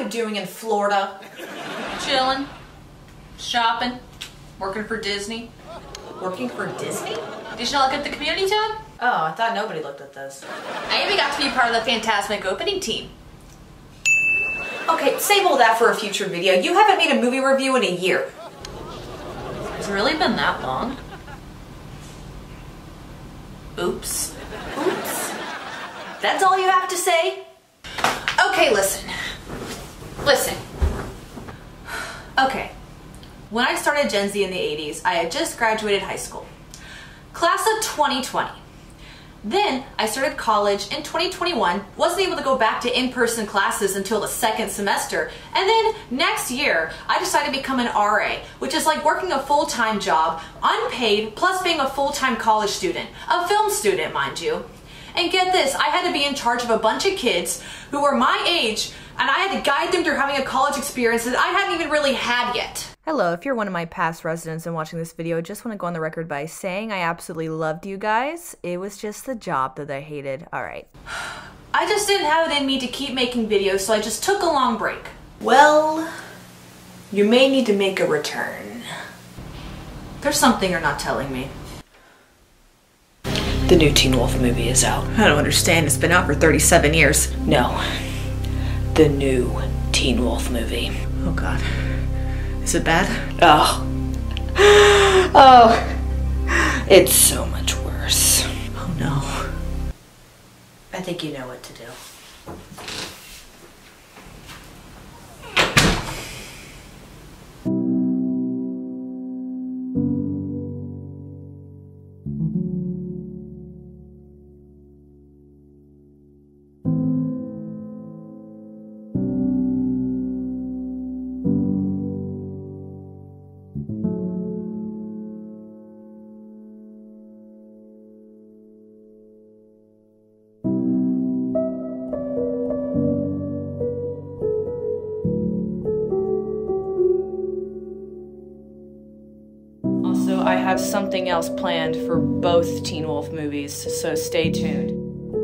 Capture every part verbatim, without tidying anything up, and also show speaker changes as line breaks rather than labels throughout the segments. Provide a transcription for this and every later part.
you doing in Florida?
Chilling, shopping, working for Disney.
Working for Disney?
Did you not look at the community tab?
Oh, I thought nobody looked at this.
I even got to be part of the Fantasmic opening team.
Okay, save all that for a future video. You haven't made a movie review in a year.
Has it really been that long? Oops.
Oops. That's all you have to say?
Okay, listen. Listen. Okay. When I started Gen Z in the eighties, I had just graduated high school. Class of twenty twenty. Then I started college in twenty twenty-one, wasn't able to go back to in-person classes until the second semester, and then next year I decided to become an R A, which is like working a full-time job, unpaid, plus being a full-time college student, a film student, mind you. And get this, I had to be in charge of a bunch of kids who were my age, and I had to guide them through having a college experience that I hadn't even really had yet.
Hello, if you're one of my past residents and watching this video, I just want to go on the record by saying I absolutely loved you guys. It was just the job that I hated. Alright.
I just didn't have it in me to keep making videos, so I just took a long break.
Well, you may need to make a return.
There's something you're not telling me.
The new Teen Wolf movie is out.
I don't understand. It's been out for thirty-seven years.
No. The new Teen Wolf movie.
Oh god. Is it bad?
Oh. Oh. It's so much worse.
Oh no.
I think you know what to do.
Also, I have something else planned for both Teen Wolf movies, so stay tuned.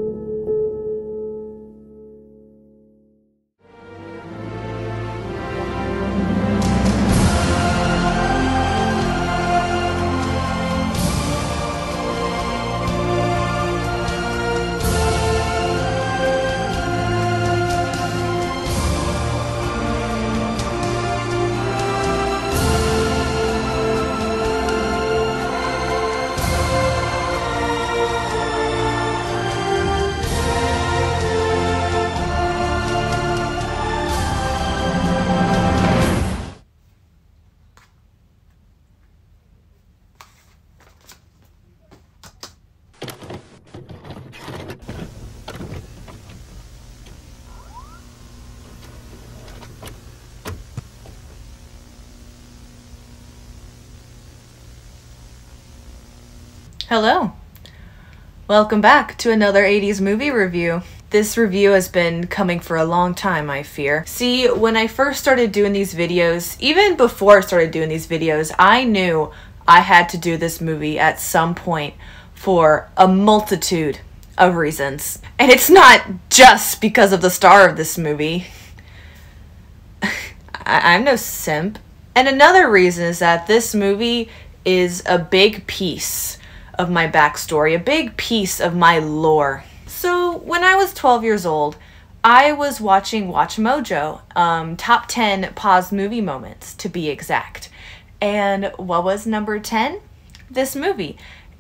Hello. Welcome back to another eighties movie review. This review has been coming for a long time, I fear. See, when I first started doing these videos, even before I started doing these videos, I knew I had to do this movie at some point for a multitude of reasons. And it's not just because of the star of this movie. I I'm no simp. And another reason is that this movie is a big piece of my backstory, a big piece of my lore. So when I was twelve years old, I was watching Watch Mojo, um, top ten pause movie moments to be exact. And what was number ten? This movie.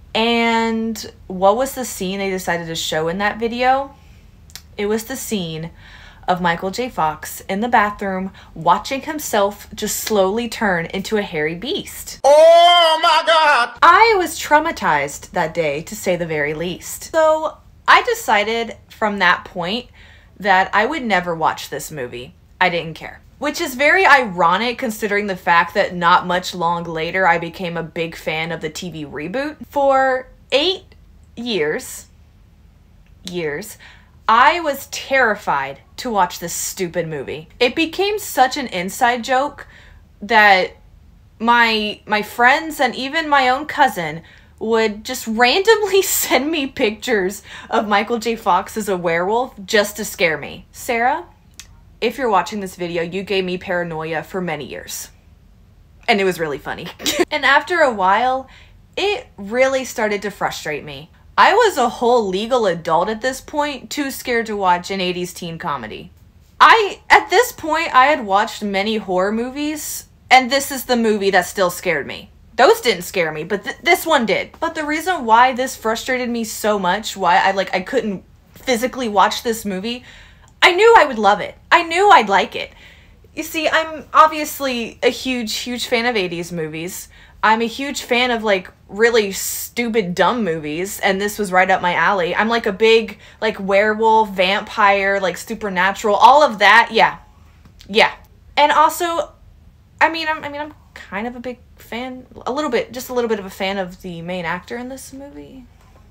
And what was the scene they decided to show in that video? It was the scene of Michael J. Fox in the bathroom watching himself just slowly turn into a hairy beast.
Oh my god!
I was traumatized that day, to say the very least. So I decided from that point that I would never watch this movie. I didn't care. Which is very ironic considering the fact that not much long later I became a big fan of the T V reboot. For eight years, years, I was terrified to watch this stupid movie. It became such an inside joke that my my friends and even my own cousin would just randomly send me pictures of Michael J. Fox as a werewolf just to scare me. Sarah, if you're watching this video, you gave me paranoia for many years. And it was really funny. And after a while, it really started to frustrate me. I was a whole legal adult at this point, too scared to watch an eighties teen comedy. I, at this point, I had watched many horror movies, and this is the movie that still scared me. Those didn't scare me, but th this one did. But the reason why this frustrated me so much, why I like I couldn't physically watch this movie, I knew I would love it. I knew I'd like it. You see, I'm obviously a huge, huge fan of eighties movies. I'm a huge fan of, like, really stupid, dumb movies, and this was right up my alley. I'm, like, a big, like, werewolf, vampire, like, supernatural, all of that, yeah. Yeah. And also, I mean, I'm, I mean, I'm kind of a big fan, a little bit, just a little bit of a fan of the main actor in this movie.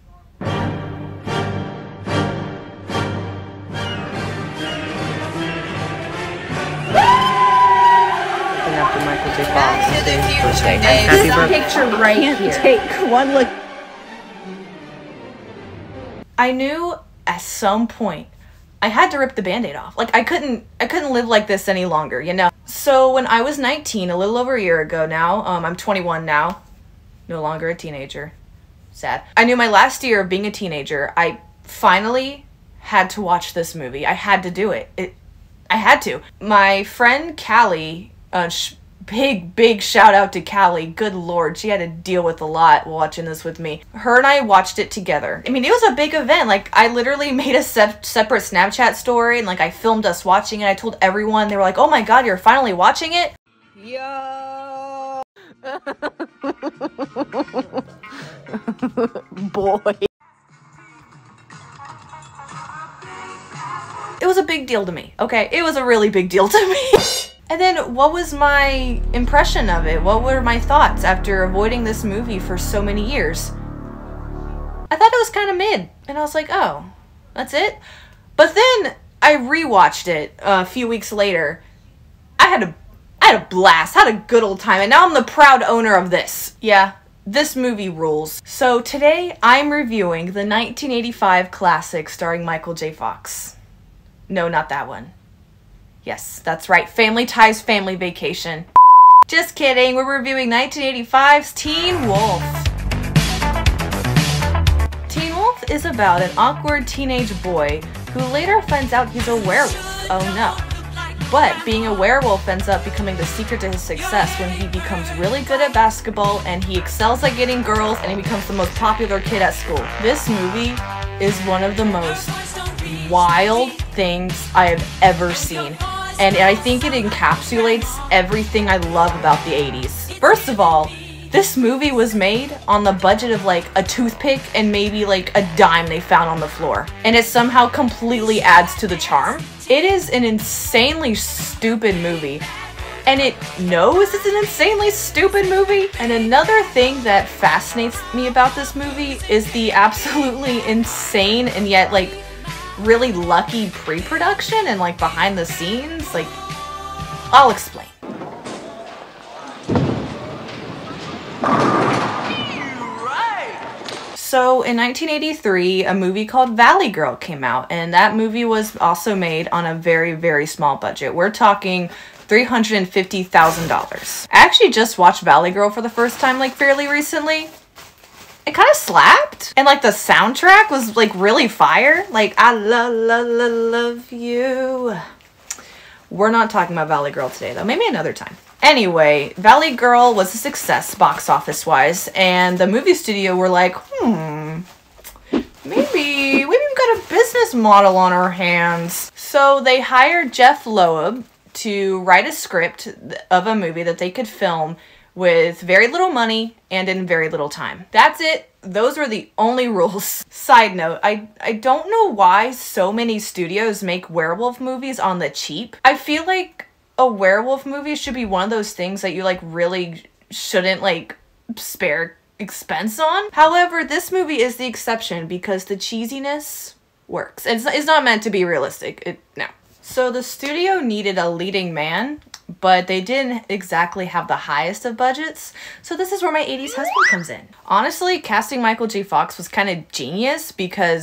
After Michael J. Fox birthday. Happy birthday.
Picture right here.
Take one look.
I knew at some point I had to rip the band-aid off. Like I couldn't I couldn't live like this any longer, you know. So when I was nineteen, a little over a year ago now, um, I'm twenty-one now, no longer a teenager. Sad. I knew my last year of being a teenager, I finally had to watch this movie. I had to do it. It I had to. My friend Callie, uh, sh big, big shout out to Callie. Good Lord, she had to deal with a lot watching this with me. Her and I watched it together. I mean, it was a big event. Like, I literally made a se separate Snapchat story, and, like, I filmed us watching it. I told everyone. They were like, oh my god, you're finally watching it?
Yo!
Boy. It was a big deal to me, okay? It was a really big deal to me. And then what was my impression of it? What were my thoughts after avoiding this movie for so many years? I thought it was kind of mid, and I was like, oh, that's it? But then I rewatched it a few weeks later. I had a, I had a blast, had a good old time, and now I'm the proud owner of this. Yeah, this movie rules. So today I'm reviewing the nineteen eighty-five classic starring Michael J. Fox. No, not that one. Yes, that's right. Family Ties, Family Vacation. Just kidding. We're reviewing nineteen eighty-five's Teen Wolf. Teen Wolf is about an awkward teenage boy who later finds out he's a werewolf. Oh no. But being a werewolf ends up becoming the secret to his success when he becomes really good at basketball and he excels at getting girls and he becomes the most popular kid at school. This movie is one of the most wild things I have ever seen. And I think it encapsulates everything I love about the eighties. First of all, this movie was made on the budget of like a toothpick and maybe like a dime they found on the floor. And it somehow completely adds to the charm. It is an insanely stupid movie. And it knows it's an insanely stupid movie. And another thing that fascinates me about this movie is the absolutely insane and yet like really lucky pre-production and like behind the scenes. Like, I'll explain. So in nineteen eighty-three, a movie called Valley Girl came out, and that movie was also made on a very, very small budget. We're talking three hundred fifty thousand dollars. I actually just watched Valley Girl for the first time like fairly recently. It kind of slapped, and like the soundtrack was like really fire. Like, I love, love, love, love you. We're not talking about Valley Girl today though, maybe another time. Anyway, Valley Girl was a success box office wise, and the movie studio were like, hmm, maybe, maybe we've got a business model on our hands. So they hired Jeff Loeb to write a script of a movie that they could film with very little money and in very little time. That's it. Those were the only rules. Side note, I, I don't know why so many studios make werewolf movies on the cheap. I feel like a werewolf movie should be one of those things that you like really shouldn't like spare expense on. However, this movie is the exception because the cheesiness works. It's, it's not meant to be realistic. It, no. So the studio needed a leading man, but they didn't exactly have the highest of budgets. So this is where my eighties husband comes in. Honestly, casting Michael J. Fox was kind of genius because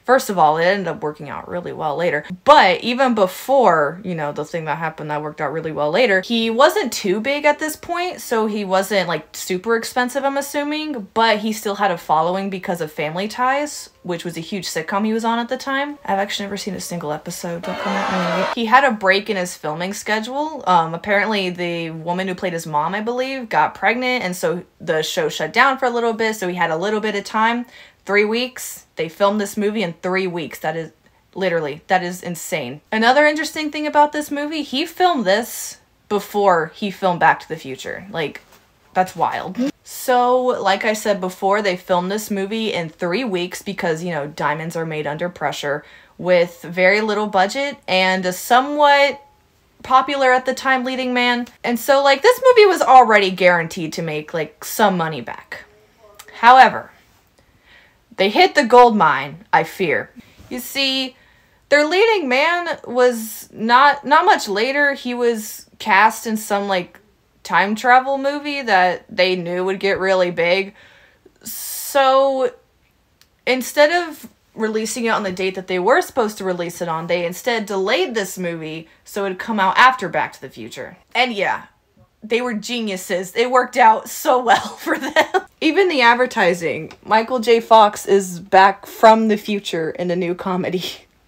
First of all, it ended up working out really well later. But even before, you know, the thing that happened that worked out really well later, he wasn't too big at this point, so he wasn't like super expensive, I'm assuming, but he still had a following because of Family Ties, which was a huge sitcom he was on at the time. I've actually never seen a single episode, don't come at me. He had a break in his filming schedule. Um, apparently the woman who played his mom, I believe, got pregnant, and so the show shut down for a little bit, so he had a little bit of time. Three weeks. They filmed this movie in three weeks. That is literally, that is insane. Another interesting thing about this movie, he filmed this before he filmed Back to the Future. Like, that's wild. So, like I said before, they filmed this movie in three weeks because, you know, diamonds are made under pressure with very little budget and a somewhat popular at the time leading man. And so, like, this movie was already guaranteed to make, like, some money back. However, they hit the gold mine, I fear. You see, their leading man was not not much later. He was cast in some like time travel movie that they knew would get really big. So instead of releasing it on the date that they were supposed to release it on, they instead delayed this movie so it would come out after Back to the Future. And yeah, they were geniuses. It worked out so well for them. Even the advertising, Michael J. Fox is back from the future in a new comedy.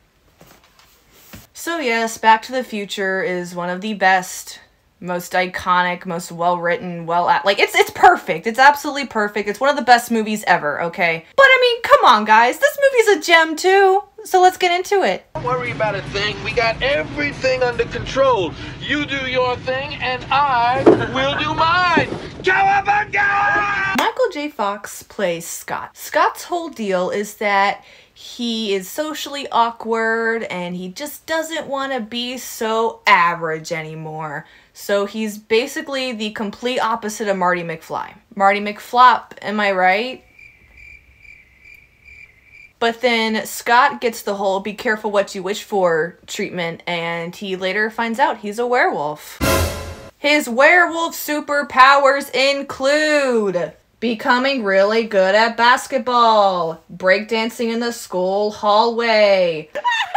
So yes, Back to the Future is one of the best, most iconic, most well-written, well act like it's it's perfect. It's absolutely perfect. It's one of the best movies ever, okay? But I mean, come on guys, this movie's a gem too. So let's get into it.
Don't worry about a thing. We got everything under control. You do your thing, and I will do mine. Cowabunga!
Michael J. Fox plays Scott. Scott's whole deal is that he is socially awkward and he just doesn't want to be so average anymore. So he's basically the complete opposite of Marty McFly. Marty McFlop, am I right? But then Scott gets the whole be careful what you wish for treatment, and he later finds out he's a werewolf. His werewolf superpowers include becoming really good at basketball, breakdancing in the school hallway,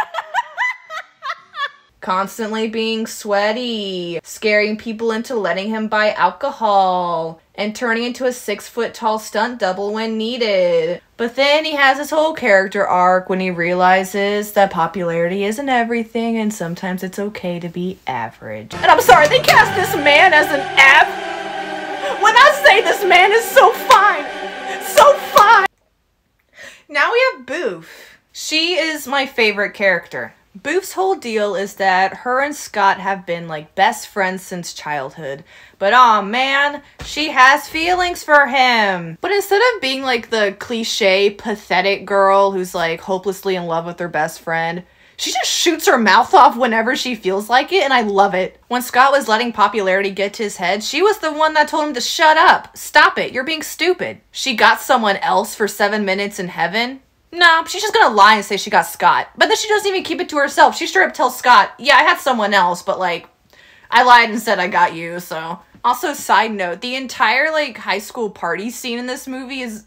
constantly being sweaty, scaring people into letting him buy alcohol, and turning into a six foot tall stunt double when needed. But then he has his whole character arc when he realizes that popularity isn't everything and sometimes it's okay to be average. And I'm sorry, they cast this man as an average. When I say this man is so fine, so fine. Now we have Boof. She is my favorite character. Boof's whole deal is that her and Scott have been like best friends since childhood. But aw man, she has feelings for him. But instead of being like the cliche, pathetic girl who's like hopelessly in love with her best friend, she just shoots her mouth off whenever she feels like it, and I love it. When Scott was letting popularity get to his head, she was the one that told him to shut up. Stop it, you're being stupid. She got someone else for seven minutes in heaven. No, she's just gonna lie and say she got Scott. But then she doesn't even keep it to herself. She straight up tells Scott, yeah, I had someone else, but like, I lied and said I got you, so. Also, side note, the entire like high school party scene in this movie is...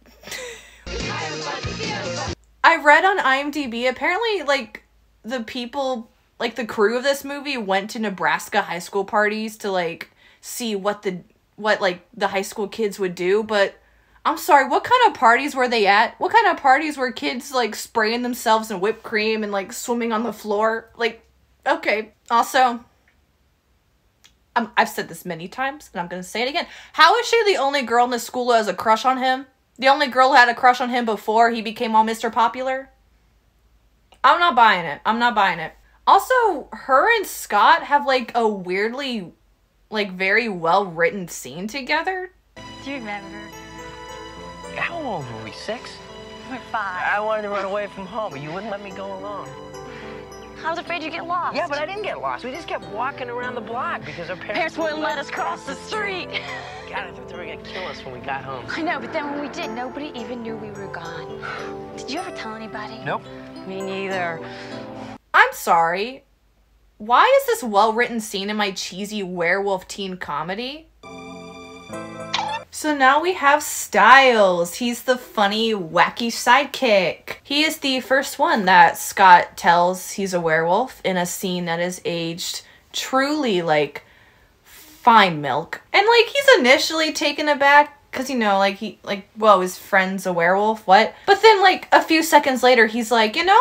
I read on IMDb, apparently like the people, like the crew of this movie went to Nebraska high school parties to like see what the, what like the high school kids would do, but I'm sorry, what kind of parties were they at? What kind of parties were kids, like, spraying themselves in whipped cream and, like, swimming on the floor? Like, okay. Also, um, I've said this many times, and I'm gonna say it again. How is she the only girl in the school who has a crush on him? The only girl who had a crush on him before he became all Mister Popular? I'm not buying it. I'm not buying it. Also, her and Scott have, like, a weirdly, like, very well-written scene together.
Do you remember?
How old were we? Six?
We're five.
I wanted to run away from home, but you wouldn't let me go alone.
I was afraid you'd get lost.
Yeah, but I didn't get lost. We just kept walking around the block because our parents,
Parents wouldn't let us cross the street.
God, I thought they were gonna kill us when we got home.
I know, but then when we did, nobody even knew we were gone. Did you ever tell anybody?
Nope.
Me neither.
I'm sorry. Why is this well-written scene in my cheesy werewolf teen comedy? So now we have Styles. He's the funny, wacky sidekick. He is the first one that Scott tells he's a werewolf in a scene that is aged truly like fine milk. And like he's initially taken aback because, you know, like he like, whoa, his friend's a werewolf, what? But then like a few seconds later, he's like, you know,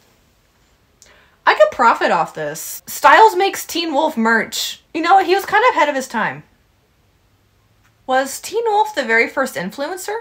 I could profit off this. Styles makes Teen Wolf merch. You know what? He was kind of ahead of his time. Was Teen Wolf the very first influencer?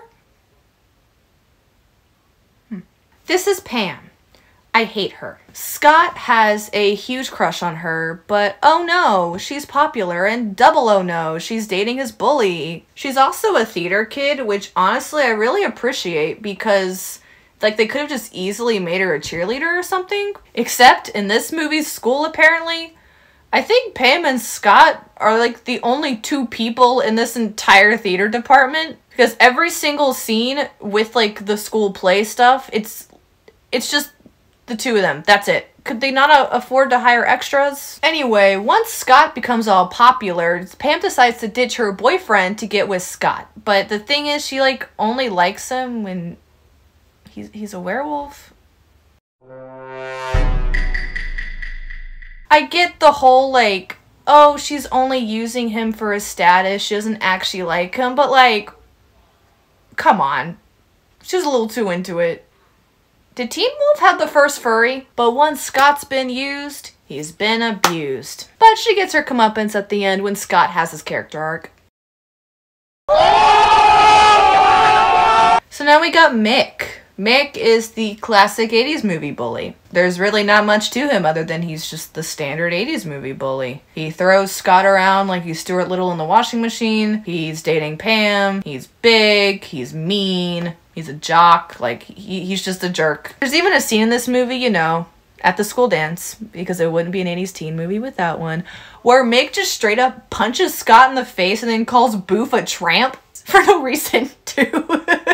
Hmm. This is Pam. I hate her. Scott has a huge crush on her, but oh no, she's popular, and double oh no, she's dating his bully. She's also a theater kid, which honestly I really appreciate because like they could have just easily made her a cheerleader or something. Except in this movie's school apparently, I think Pam and Scott are like the only two people in this entire theater department because every single scene with like the school play stuff, it's it's just the two of them. That's it. Could they not uh, afford to hire extras? Anyway, once Scott becomes all popular, Pam decides to ditch her boyfriend to get with Scott. But the thing is, she like only likes him when he's he's a werewolf. I get the whole, like, oh, she's only using him for his status. She doesn't actually like him. But, like, come on. She's a little too into it. Did Teen Wolf have the first furry? But once Scott's been used, he's been abused. But she gets her comeuppance at the end when Scott has his character arc. So now we got Mick. Mick is the classic eighties movie bully. There's really not much to him other than he's just the standard eighties movie bully. He throws Scott around like he's Stuart Little in the washing machine. He's dating Pam. He's big. He's mean. He's a jock. Like, he, he's just a jerk. There's even a scene in this movie, you know, at the school dance, because it wouldn't be an eighties teen movie without one, where Mick just straight up punches Scott in the face and then calls Boof a tramp for no reason, too.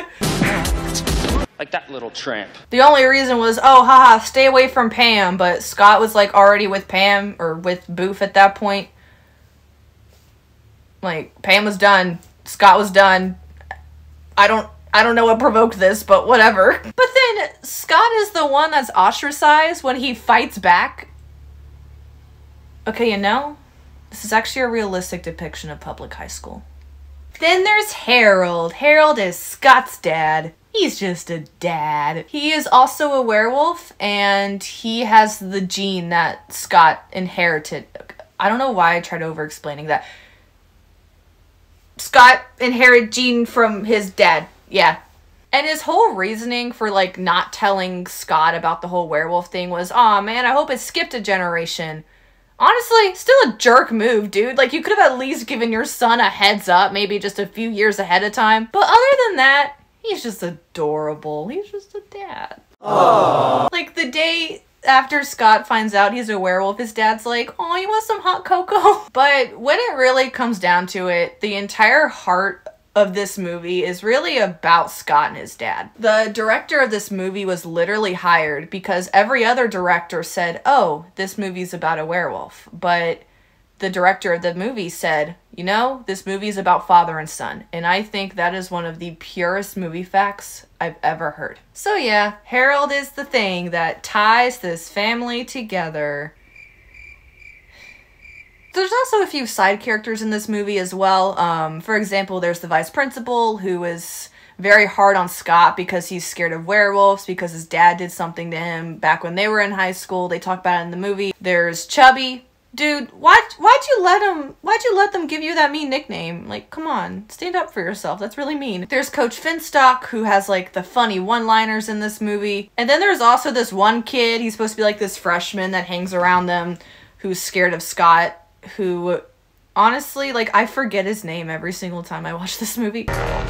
Like that little tramp.
The only reason was, oh, haha, stay away from Pam, but Scott was, like, already with Pam, or with Boof at that point. Like, Pam was done. Scott was done. I don't, I don't know what provoked this, but whatever. But then, Scott is the one that's ostracized when he fights back. Okay, you know, this is actually a realistic depiction of public high school. Then there's Harold. Harold is Scott's dad. He's just a dad. He is also a werewolf, and he has the gene that Scott inherited. I don't know why I tried over-explaining that. Scott inherited gene from his dad. Yeah. And his whole reasoning for, like, not telling Scott about the whole werewolf thing was, aw, man, I hope it skipped a generation. Honestly, still a jerk move, dude. Like, you could have at least given your son a heads up, maybe just a few years ahead of time. But other than that, he's just adorable. He's just a dad. Aww. Like, the day after Scott finds out he's a werewolf, his dad's like, oh, you want some hot cocoa? But when it really comes down to it, the entire heart of this movie is really about Scott and his dad. The director of this movie was literally hired because every other director said, oh, this movie's about a werewolf. But the director of the movie said, you know, this movie is about father and son. And I think that is one of the purest movie facts I've ever heard. So yeah, Harold is the thing that ties this family together. There's also a few side characters in this movie as well. Um, for example, there's the vice principal who is very hard on Scott because he's scared of werewolves because his dad did something to him back when they were in high school. They talk about it in the movie. There's Chubby. Dude, why'd, why'd you let him, why'd you let them give you that mean nickname? Like, come on, stand up for yourself. That's really mean. There's Coach Finstock, who has, like, the funny one-liners in this movie. And then there's also this one kid, he's supposed to be, like, this freshman that hangs around them, who's scared of Scott, who, honestly, like, I forget his name every single time I watch this movie.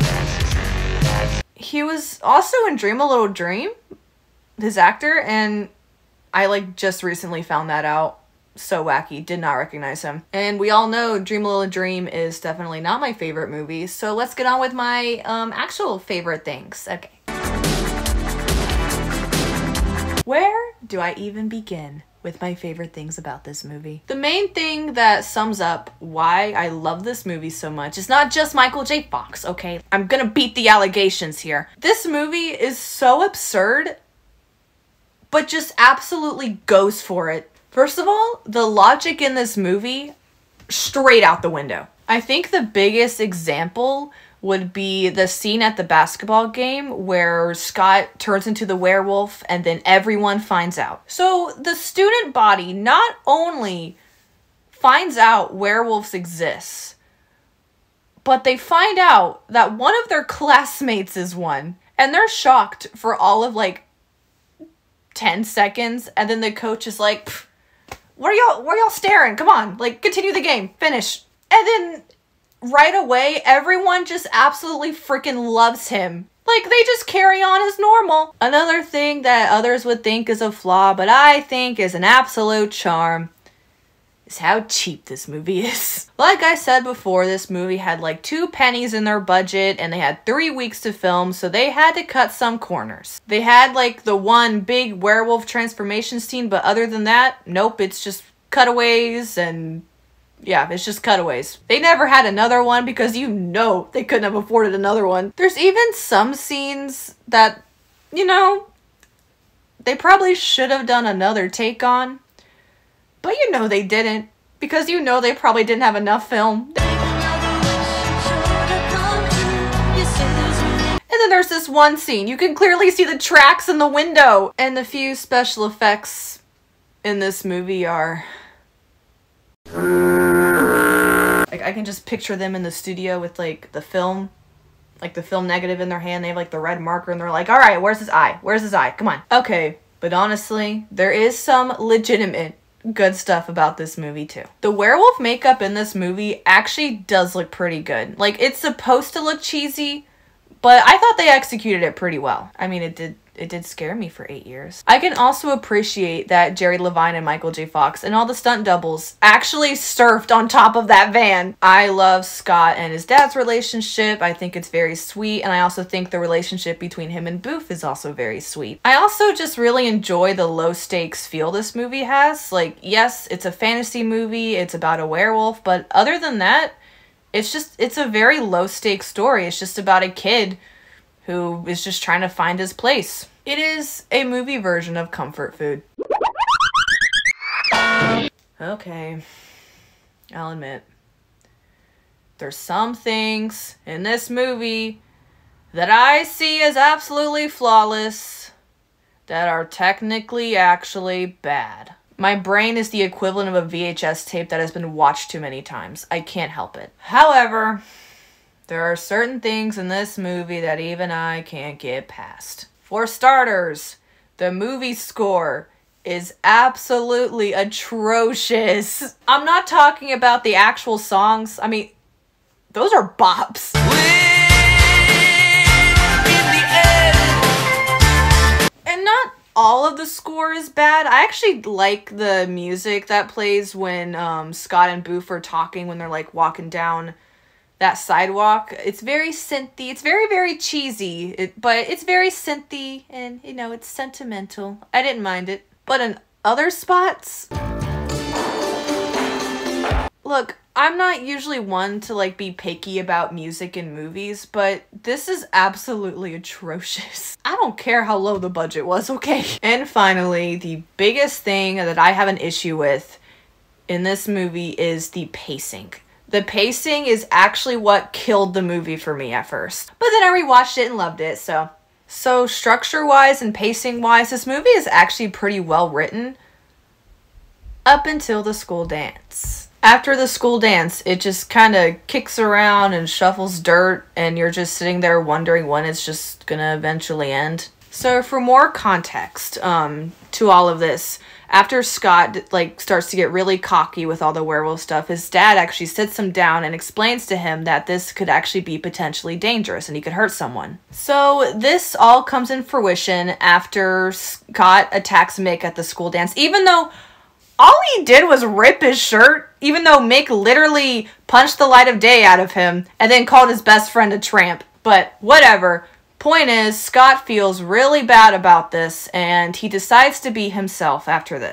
He was also in Dream a Little Dream, his actor, and I, like, just recently found that out. So wacky, did not recognize him. And we all know Dream a Little Dream is definitely not my favorite movie, so let's get on with my um, actual favorite things. Okay. Where do I even begin? with my favorite things about this movie. The main thing that sums up why I love this movie so much is not just Michael J. Fox, okay? I'm gonna beat the allegations here. This movie is so absurd, but just absolutely goes for it. First of all, the logic in this movie, straight out the window. I think the biggest example would be the scene at the basketball game where Scott turns into the werewolf and then everyone finds out. So the student body not only finds out werewolves exist, but they find out that one of their classmates is one. And they're shocked for all of like ten seconds. And then the coach is like, what are y'all, what are y'all staring? Come on, like continue the game, finish. And then right away, everyone just absolutely freaking loves him. Like, they just carry on as normal. Another thing that others would think is a flaw, but I think is an absolute charm, is how cheap this movie is. Like I said before, this movie had like two pennies in their budget, and they had three weeks to film, so they had to cut some corners. They had like the one big werewolf transformation scene, but other than that, nope, it's just cutaways and... yeah, it's just cutaways. They never had another one because you know they couldn't have afforded another one. There's even some scenes that, you know, they probably should have done another take on. But you know they didn't, because you know they probably didn't have enough film. And then there's this one scene. You can clearly see the tracks in the window. And the few special effects in this movie are... like, I can just picture them in the studio with, like, the film, like, the film negative in their hand. They have, like, the red marker, and they're like, all right, where's his eye? Where's his eye? Come on. Okay, but honestly, there is some legitimate good stuff about this movie, too. The werewolf makeup in this movie actually does look pretty good. Like, it's supposed to look cheesy, but I thought they executed it pretty well. I mean, it did It did scare me for eight years. I can also appreciate that Jerry Levine and Michael J. Fox and all the stunt doubles actually surfed on top of that van. I love Scott and his dad's relationship. I think it's very sweet, and I also think the relationship between him and Boof is also very sweet. I also just really enjoy the low stakes feel this movie has. Like, yes, it's a fantasy movie, it's about a werewolf, but other than that, it's just, it's a very low stakes story. It's just about a kid who is just trying to find his place. It is a movie version of comfort food. Okay, I'll admit, there's some things in this movie that I see as absolutely flawless that are technically actually bad. My brain is the equivalent of a V H S tape that has been watched too many times. I can't help it. However, there are certain things in this movie that even I can't get past. For starters, the movie score is absolutely atrocious. I'm not talking about the actual songs. I mean, those are bops. And not all of the score is bad. I actually like the music that plays when um, Scott and Boof are talking when they're like walking down that sidewalk. It's very synthy. It's very, very cheesy, it, but it's very synthy and, you know, it's sentimental. I didn't mind it. But in other spots... Look, I'm not usually one to, like, be picky about music in movies, but this is absolutely atrocious. I don't care how low the budget was, okay? And finally, the biggest thing that I have an issue with in this movie is the pacing. The pacing is actually what killed the movie for me at first. But then I rewatched it and loved it, so... So structure-wise and pacing-wise, this movie is actually pretty well written. Up until the school dance. After the school dance, it just kind of kicks around and shuffles dirt, and you're just sitting there wondering when it's just gonna eventually end. So for more context um, to all of this, after Scott like starts to get really cocky with all the werewolf stuff, his dad actually sits him down and explains to him that this could actually be potentially dangerous and he could hurt someone. So this all comes in fruition after Scott attacks Mick at the school dance, even though all he did was rip his shirt, even though Mick literally punched the light of day out of him and then called his best friend a tramp. But whatever. Point is, Scott feels really bad about this, and he decides to be himself after this.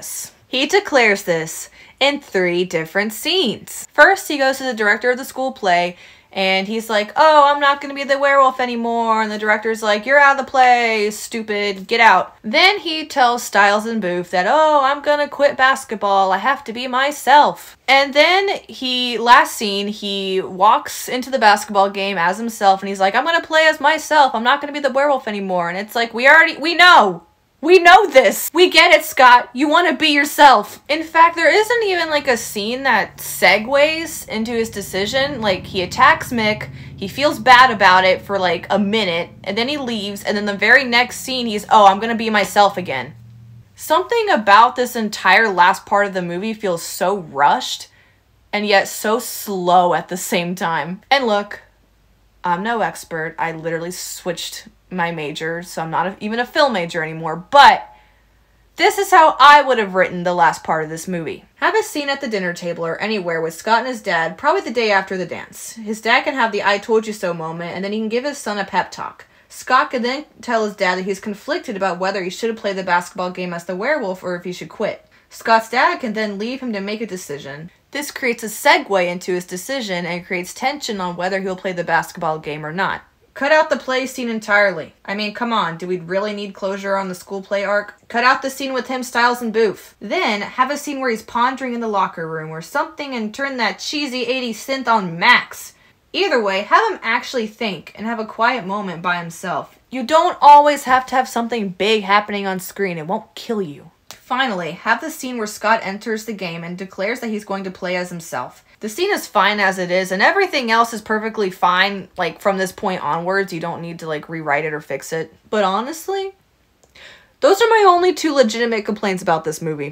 He declares this in three different scenes. First, he goes to the director of the school play and he's like, oh, I'm not going to be the werewolf anymore. And the director's like, you're out of the play, stupid, get out. Then he tells Stiles and Booth that, oh, I'm going to quit basketball. I have to be myself. And then he, last scene, he walks into the basketball game as himself and he's like, I'm going to play as myself. I'm not going to be the werewolf anymore. And it's like, we already, we know. We know this. We get it, Scott. You want to be yourself. In fact, there isn't even like a scene that segues into his decision. Like, he attacks Mick, he feels bad about it for like a minute, and then he leaves, and then the very next scene he's, oh, I'm gonna be myself again. Something about this entire last part of the movie feels so rushed, and yet so slow at the same time. And look, I'm no expert. I literally switched my major, so I'm not a, even a film major anymore, but this is how I would have written the last part of this movie. Have a scene at the dinner table or anywhere with Scott and his dad, probably the day after the dance. His dad can have the I told you so moment, and then he can give his son a pep talk. Scott can then tell his dad that he's conflicted about whether he should have played the basketball game as the werewolf or if he should quit. Scott's dad can then leave him to make a decision. This creates a segue into his decision and creates tension on whether he'll play the basketball game or not. Cut out the play scene entirely. I mean, come on, do we really need closure on the school play arc? Cut out the scene with him, Stiles, and Booth. Then, have a scene where he's pondering in the locker room or something and turn that cheesy eighties synth on max. Either way, have him actually think and have a quiet moment by himself. You don't always have to have something big happening on screen. It won't kill you. Finally, have the scene where Scott enters the game and declares that he's going to play as himself. The scene is fine as it is, and everything else is perfectly fine, like, from this point onwards. You don't need to, like, rewrite it or fix it. But honestly, those are my only two legitimate complaints about this movie.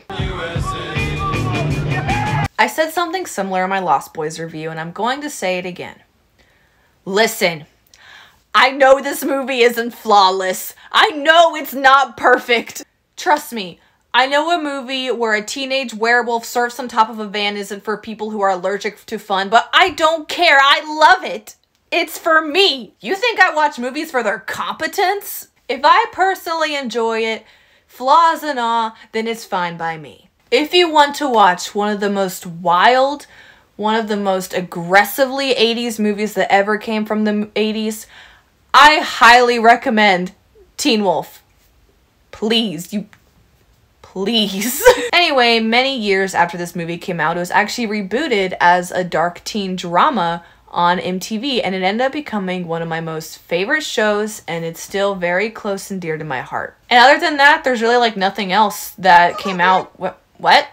I said something similar in my Lost Boys review, and I'm going to say it again. Listen, I know this movie isn't flawless. I know it's not perfect. Trust me. I know a movie where a teenage werewolf surfs on top of a van isn't for people who are allergic to fun, but I don't care. I love it. It's for me. You think I watch movies for their competence? If I personally enjoy it, flaws and all, then it's fine by me. If you want to watch one of the most wild, one of the most aggressively eighties movies that ever came from the eighties, I highly recommend Teen Wolf. Please, you... Please. Anyway, many years after this movie came out, it was actually rebooted as a dark teen drama on M T V, and it ended up becoming one of my most favorite shows, and it's still very close and dear to my heart. And other than that, there's really like nothing else that came out. What? What?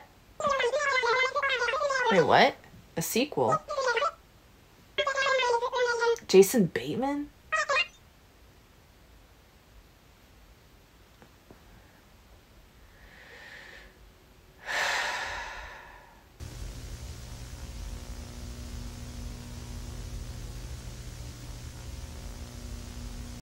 Wait, what? A sequel? Jason Bateman?